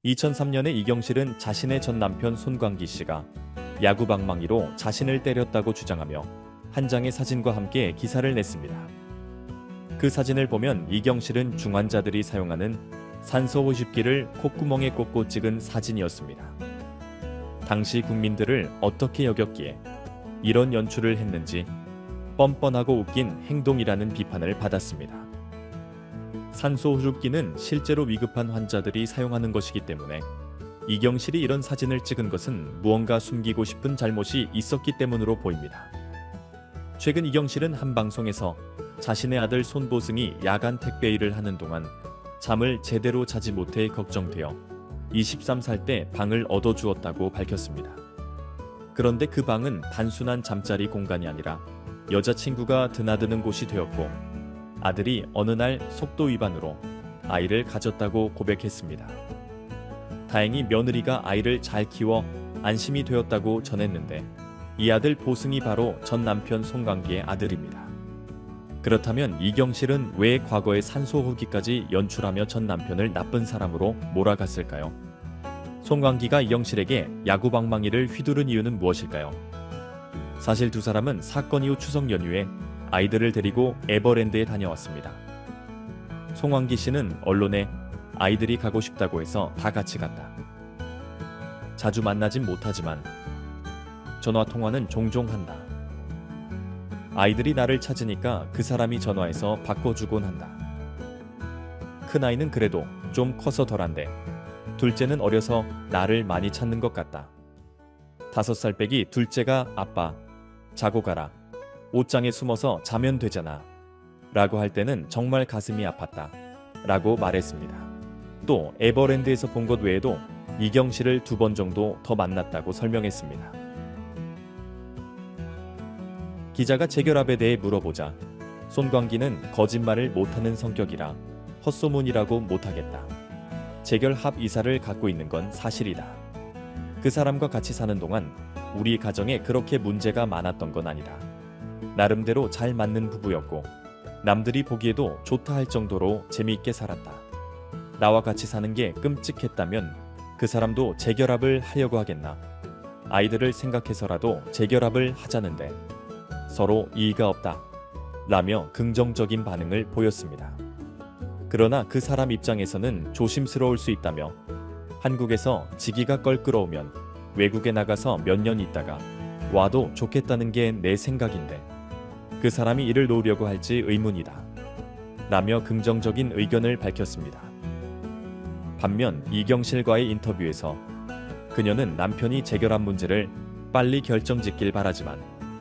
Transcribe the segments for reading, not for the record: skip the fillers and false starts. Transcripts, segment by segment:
2003년에 이경실은 자신의 전 남편 손광기 씨가 야구 방망이로 자신을 때렸다고 주장하며 한 장의 사진과 함께 기사를 냈습니다. 그 사진을 보면 이경실은 중환자들이 사용하는 산소 호흡기를 콧구멍에 꽂고 찍은 사진이었습니다. 당시 국민들을 어떻게 여겼기에 이런 연출을 했는지 뻔뻔하고 웃긴 행동이라는 비판을 받았습니다. 산소 호흡기는 실제로 위급한 환자들이 사용하는 것이기 때문에 이경실이 이런 사진을 찍은 것은 무언가 숨기고 싶은 잘못이 있었기 때문으로 보입니다. 최근 이경실은 한 방송에서 자신의 아들 손보승이 야간 택배 일을 하는 동안 잠을 제대로 자지 못해 걱정되어 23살 때 방을 얻어주었다고 밝혔습니다. 그런데 그 방은 단순한 잠자리 공간이 아니라 여자친구가 드나드는 곳이 되었고 아들이 어느 날 속도 위반으로 아이를 가졌다고 고백했습니다. 다행히 며느리가 아이를 잘 키워 안심이 되었다고 전했는데 이 아들 보승이 바로 전 남편 손광기의 아들입니다. 그렇다면 이경실은 왜 과거에 산소호흡기까지 연출하며 전 남편을 나쁜 사람으로 몰아갔을까요? 손광기가 이경실에게 야구 방망이를 휘두른 이유는 무엇일까요? 사실 두 사람은 사건 이후 추석 연휴에 아이들을 데리고 에버랜드에 다녀왔습니다. 송광기 씨는 언론에 아이들이 가고 싶다고 해서 다 같이 갔다. 자주 만나진 못하지만 전화 통화는 종종 한다. 아이들이 나를 찾으니까 그 사람이 전화해서 바꿔주곤 한다. 큰아이는 그래도 좀 커서 덜한데 둘째는 어려서 나를 많이 찾는 것 같다. 5살 빼기 둘째가 아빠, 자고 가라. 옷장에 숨어서 자면 되잖아. 라고 할 때는 정말 가슴이 아팠다. 라고 말했습니다. 또 에버랜드에서 본 것 외에도 이경실을 2번 정도 더 만났다고 설명했습니다. 기자가 재결합에 대해 물어보자 손광기는 거짓말을 못하는 성격이라 헛소문이라고 못하겠다. 재결합 이사를 갖고 있는 건 사실이다. 그 사람과 같이 사는 동안 우리 가정에 그렇게 문제가 많았던 건 아니다. 나름대로 잘 맞는 부부였고 남들이 보기에도 좋다 할 정도로 재미있게 살았다. 나와 같이 사는 게 끔찍했다면 그 사람도 재결합을 하려고 하겠나. 아이들을 생각해서라도 재결합을 하자는데 서로 이의가 없다. 라며 긍정적인 반응을 보였습니다. 그러나 그 사람 입장에서는 조심스러울 수 있다며 한국에서 지기가 껄끄러우면 외국에 나가서 몇 년 있다가 와도 좋겠다는 게 내 생각인데 그 사람이 이를 놓으려고 할지 의문이다. 라며 긍정적인 의견을 밝혔습니다. 반면 이경실과의 인터뷰에서 그녀는 남편이 재결합 문제를 빨리 결정짓길 바라지만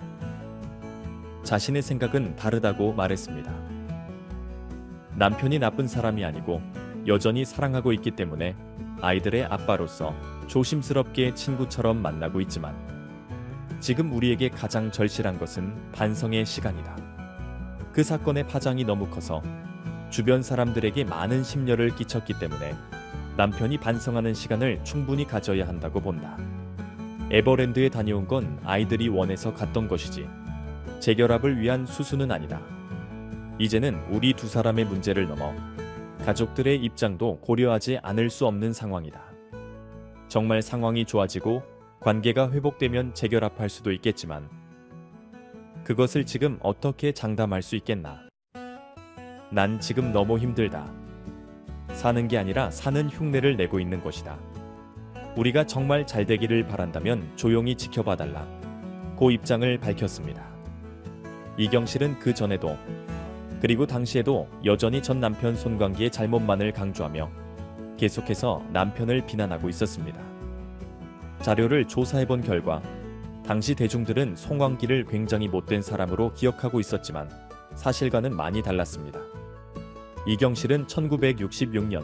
자신의 생각은 다르다고 말했습니다. 남편이 나쁜 사람이 아니고 여전히 사랑하고 있기 때문에 아이들의 아빠로서 조심스럽게 친구처럼 만나고 있지만 지금 우리에게 가장 절실한 것은 반성의 시간이다. 그 사건의 파장이 너무 커서 주변 사람들에게 많은 심려를 끼쳤기 때문에 남편이 반성하는 시간을 충분히 가져야 한다고 본다. 에버랜드에 다녀온 건 아이들이 원해서 갔던 것이지 재결합을 위한 수수는 아니다. 이제는 우리 두 사람의 문제를 넘어 가족들의 입장도 고려하지 않을 수 없는 상황이다. 정말 상황이 좋아지고 관계가 회복되면 재결합할 수도 있겠지만 그것을 지금 어떻게 장담할 수 있겠나. 난 지금 너무 힘들다. 사는 게 아니라 사는 흉내를 내고 있는 것이다. 우리가 정말 잘 되기를 바란다면 조용히 지켜봐달라. 고 입장을 밝혔습니다. 이경실은 그 전에도 그리고 당시에도 여전히 전 남편 손광기의 잘못만을 강조하며 계속해서 남편을 비난하고 있었습니다. 자료를 조사해본 결과 당시 대중들은 손광기를 굉장히 못된 사람으로 기억하고 있었지만 사실과는 많이 달랐습니다. 이경실은 1966년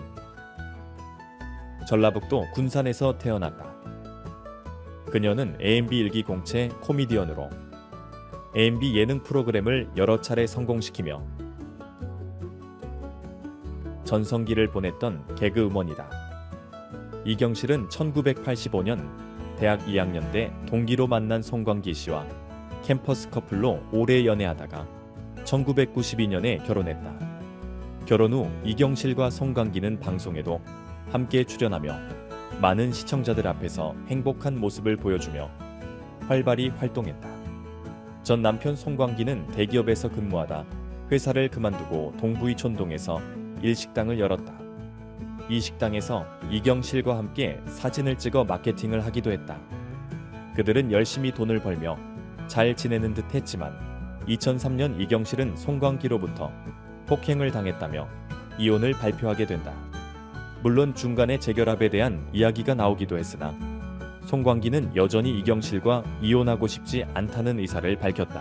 전라북도 군산에서 태어났다. 그녀는 AMB 일기 공채 코미디언으로 AMB 예능 프로그램을 여러 차례 성공시키며 전성기를 보냈던 개그우먼이다. 이경실은 1985년 대학 2학년 때 동기로 만난 손광기 씨와 캠퍼스 커플로 오래 연애하다가 1992년에 결혼했다. 결혼 후 이경실과 손광기는 방송에도 함께 출연하며 많은 시청자들 앞에서 행복한 모습을 보여주며 활발히 활동했다. 전 남편 송광기는 대기업에서 근무하다 회사를 그만두고 동부이촌동에서 일식당을 열었다. 이 식당에서 이경실과 함께 사진을 찍어 마케팅을 하기도 했다. 그들은 열심히 돈을 벌며 잘 지내는 듯 했지만 2003년 이경실은 송광기로부터 폭행을 당했다며 이혼을 발표하게 된다. 물론 중간에 재결합에 대한 이야기가 나오기도 했으나 송광기는 여전히 이경실과 이혼하고 싶지 않다는 의사를 밝혔다.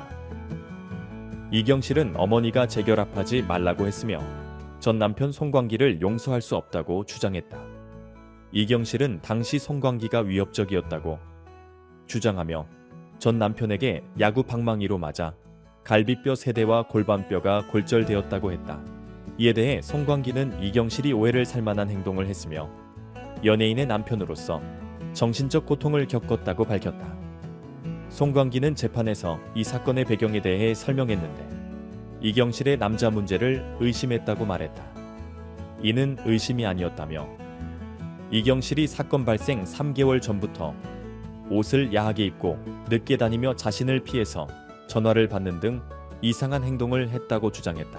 이경실은 어머니가 재결합하지 말라고 했으며 전 남편 송광기를 용서할 수 없다고 주장했다. 이경실은 당시 송광기가 위협적이었다고 주장하며 전 남편에게 야구 방망이로 맞아 갈비뼈 세대와 골반뼈가 골절되었다고 했다. 이에 대해 송광기는 이경실이 오해를 살 만한 행동을 했으며 연예인의 남편으로서 정신적 고통을 겪었다고 밝혔다. 송광기는 재판에서 이 사건의 배경에 대해 설명했는데 이경실의 남자 문제를 의심했다고 말했다. 이는 의심이 아니었다며 이경실이 사건 발생 3개월 전부터 옷을 야하게 입고 늦게 다니며 자신을 피해서 전화를 받는 등 이상한 행동을 했다고 주장했다.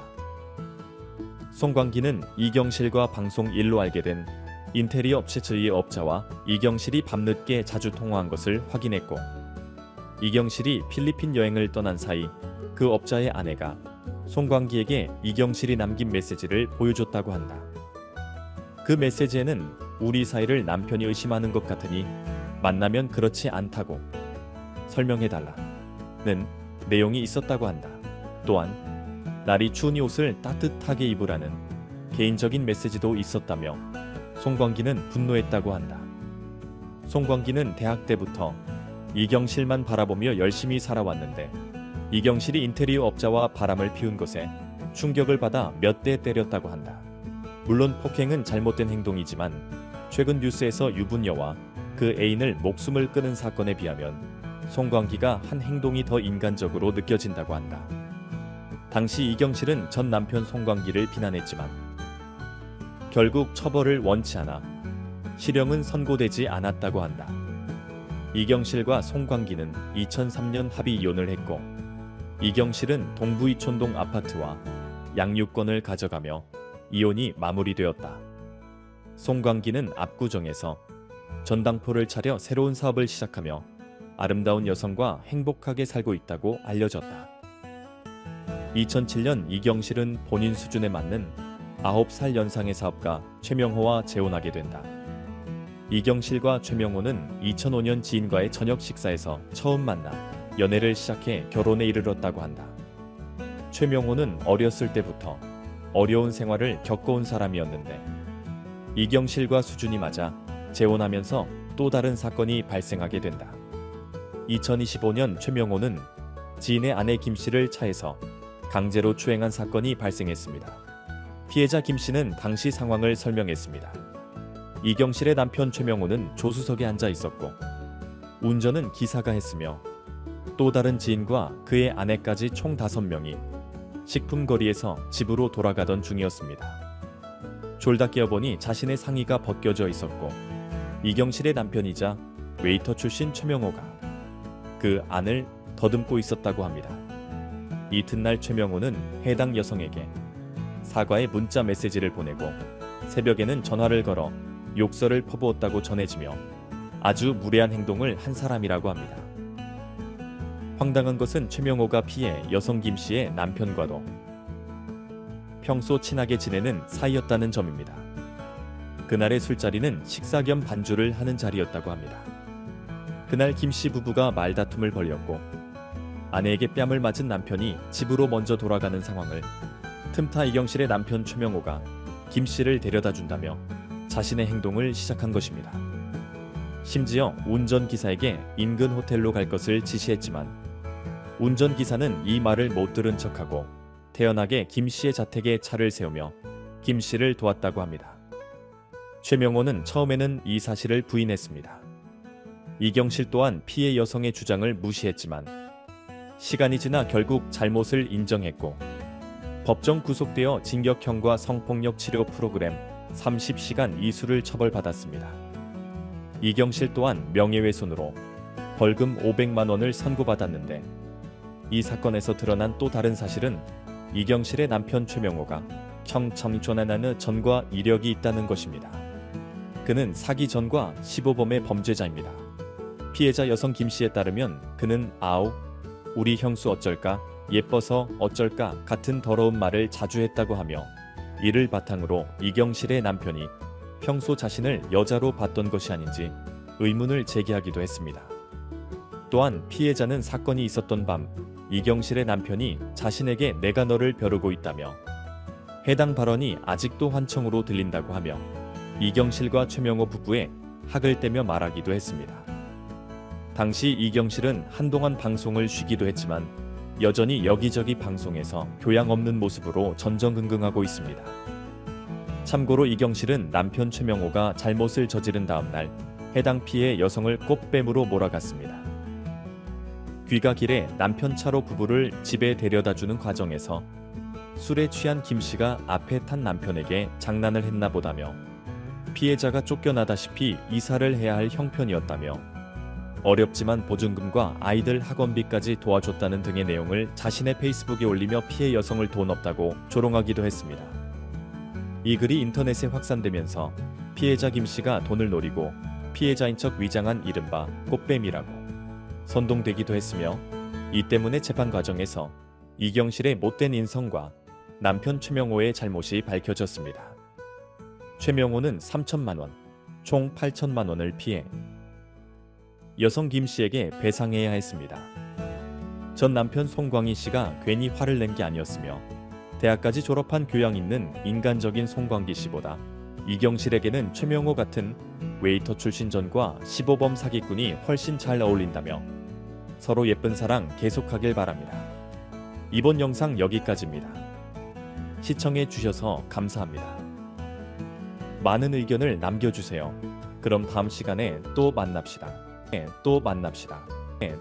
송광기는 이경실과 방송 일로 알게 된 인테리어 업체 주의 업자와 이경실이 밤늦게 자주 통화한 것을 확인했고 이경실이 필리핀 여행을 떠난 사이 그 업자의 아내가 송광기에게 이경실이 남긴 메시지를 보여줬다고 한다. 그 메시지에는 우리 사이를 남편이 의심하는 것 같으니 만나면 그렇지 않다고 설명해달라는 내용이 있었다고 한다. 또한 날이 추우니 옷을 따뜻하게 입으라는 개인적인 메시지도 있었다며 송광기는 분노했다고 한다. 송광기는 대학 때부터 이경실만 바라보며 열심히 살아왔는데 이경실이 인테리어 업자와 바람을 피운 것에 충격을 받아 몇 대 때렸다고 한다. 물론 폭행은 잘못된 행동이지만 최근 뉴스에서 유부녀와 그 애인을 목숨을 끊은 사건에 비하면 송광기가 한 행동이 더 인간적으로 느껴진다고 한다. 당시 이경실은 전 남편 송광기를 비난했지만 결국 처벌을 원치 않아 실형은 선고되지 않았다고 한다. 이경실과 송광기는 2003년 합의 이혼을 했고 이경실은 동부이촌동 아파트와 양육권을 가져가며 이혼이 마무리되었다. 송광기는 압구정에서 전당포를 차려 새로운 사업을 시작하며 아름다운 여성과 행복하게 살고 있다고 알려졌다. 2007년 이경실은 본인 수준에 맞는 9살 연상의 사업가 최명호와 재혼하게 된다. 이경실과 최명호는 2005년 지인과의 저녁 식사에서 처음 만나 연애를 시작해 결혼에 이르렀다고 한다. 최명호는 어렸을 때부터 어려운 생활을 겪어온 사람이었는데 이경실과 수준이 맞아 재혼하면서 또 다른 사건이 발생하게 된다. 2025년 최명호는 지인의 아내 김씨를 차에서 강제로 추행한 사건이 발생했습니다. 피해자 김씨는 당시 상황을 설명했습니다. 이경실의 남편 최명호는 조수석에 앉아 있었고 운전은 기사가 했으며 또 다른 지인과 그의 아내까지 총 5명이 식품거리에서 집으로 돌아가던 중이었습니다. 졸다 깨어보니 자신의 상의가 벗겨져 있었고 이경실의 남편이자 웨이터 출신 최명호가 그 안을 더듬고 있었다고 합니다. 이튿날 최명호는 해당 여성에게 사과의 문자 메시지를 보내고 새벽에는 전화를 걸어 욕설을 퍼부었다고 전해지며 아주 무례한 행동을 한 사람이라고 합니다. 황당한 것은 최명호가 피해 여성 김씨의 남편과도 평소 친하게 지내는 사이였다는 점입니다. 그날의 술자리는 식사 겸 반주를 하는 자리였다고 합니다. 그날 김씨 부부가 말다툼을 벌였고 아내에게 뺨을 맞은 남편이 집으로 먼저 돌아가는 상황을 틈타 이경실의 남편 최명호가 김씨를 데려다 준다며 자신의 행동을 시작한 것입니다. 심지어 운전기사에게 인근 호텔로 갈 것을 지시했지만 운전기사는 이 말을 못 들은 척하고 태연하게 김씨의 자택에 차를 세우며 김씨를 도왔다고 합니다. 최명호는 처음에는 이 사실을 부인했습니다. 이경실 또한 피해 여성의 주장을 무시했지만 시간이 지나 결국 잘못을 인정했고 법정 구속되어 징역형과 성폭력 치료 프로그램 30시간 이수를 처벌받았습니다. 이경실 또한 명예훼손으로 벌금 500만 원을 선고받았는데 이 사건에서 드러난 또 다른 사실은 이경실의 남편 최명호가 청청조나나느 전과 이력이 있다는 것입니다. 그는 사기 전과 시보범의 범죄자입니다. 피해자 여성 김씨에 따르면 그는 아우 우리 형수 어쩔까 예뻐서 어쩔까 같은 더러운 말을 자주 했다고 하며 이를 바탕으로 이경실의 남편이 평소 자신을 여자로 봤던 것이 아닌지 의문을 제기하기도 했습니다. 또한 피해자는 사건이 있었던 밤 이경실의 남편이 자신에게 내가 너를 벼르고 있다며 해당 발언이 아직도 환청으로 들린다고 하며 이경실과 최명호 부부의 학을 떼며 말하기도 했습니다. 당시 이경실은 한동안 방송을 쉬기도 했지만 여전히 여기저기 방송에서 교양 없는 모습으로 전전긍긍하고 있습니다. 참고로 이경실은 남편 최명호가 잘못을 저지른 다음 날 해당 피해 여성을 꽃뱀으로 몰아갔습니다. 귀가 길에 남편 차로 부부를 집에 데려다주는 과정에서 술에 취한 김씨가 앞에 탄 남편에게 장난을 했나 보다며 피해자가 쫓겨나다시피 이사를 해야 할 형편이었다며 어렵지만 보증금과 아이들 학원비까지 도와줬다는 등의 내용을 자신의 페이스북에 올리며 피해 여성을 돈 없다고 조롱하기도 했습니다. 이 글이 인터넷에 확산되면서 피해자 김씨가 돈을 노리고 피해자인 척 위장한 이른바 꽃뱀이라고 선동되기도 했으며 이 때문에 재판 과정에서 이경실의 못된 인성과 남편 최명호의 잘못이 밝혀졌습니다. 최명호는 3천만 원, 총 8천만 원을 피해 여성 김씨에게 배상해야 했습니다. 전 남편 송광희 씨가 괜히 화를 낸 게 아니었으며 대학까지 졸업한 교양 있는 인간적인 송광기 씨보다 이경실에게는 최명호 같은 웨이터 출신 전과 시보범 사기꾼이 훨씬 잘 어울린다며 서로 예쁜 사랑 계속하길 바랍니다. 이번 영상 여기까지입니다. 시청해 주셔서 감사합니다. 많은 의견을 남겨주세요. 그럼 다음 시간에 또 만납시다.